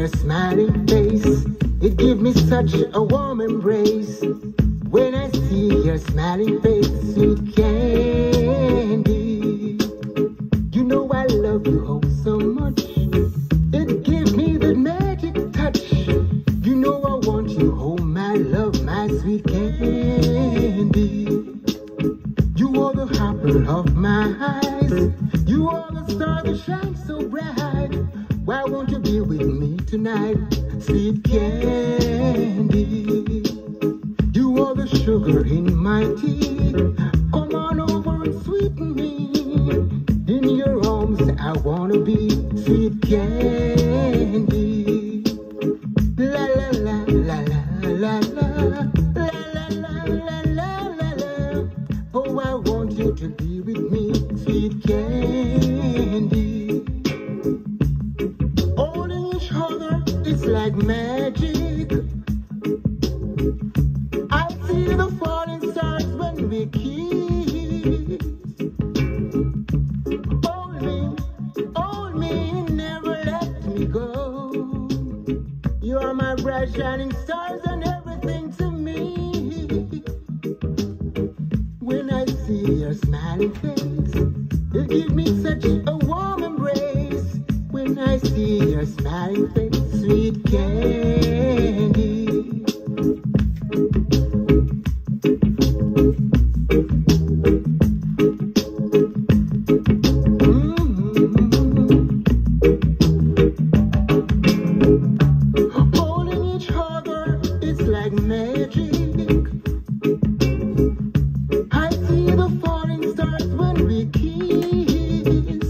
your smiling face, it gives me such a warm embrace. When I see your smiling face, sweet candy, you know I love you oh so much. It gives me that magic touch. You know I want you, oh my love, my sweet candy. You are the apple of my eyes. You are the star that shines so bright. Why won't you be with me tonight, sweet candy? You are the sugar in my tea. Come on over and sweeten me. In your arms I wanna be, sweet candy. La la la la la la la la la la la la la. Oh, I want you to be with me, sweet candy. Holding each other, it's like magic. I see the falling stars when we kiss. Hold me, never let me go. You are my bright shining stars and everything to me. When I see your smiling face, it gives me such a warm embrace. When I see your smiling face, sweet candy. Holding each other, it's like magic. I see the falling stars when we kiss.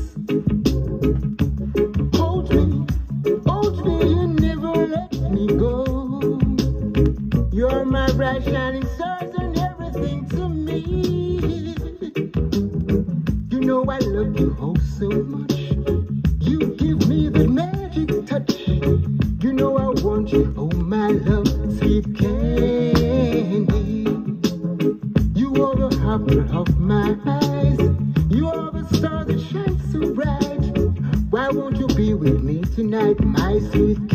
Hold me, and never let me go. You're my bright shining stars and everything to me. You know I love you oh so much. You give me the magic touch. You know I want you, oh my love, sweet candy. You are the apple of my eyes. You are the star that shines so bright. Why won't you be with me tonight, my sweet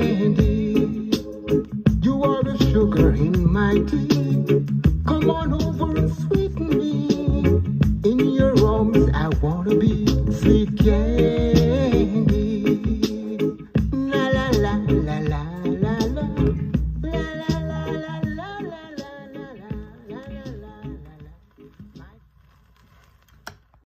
candy? You are the sugar in my tea. Come on over.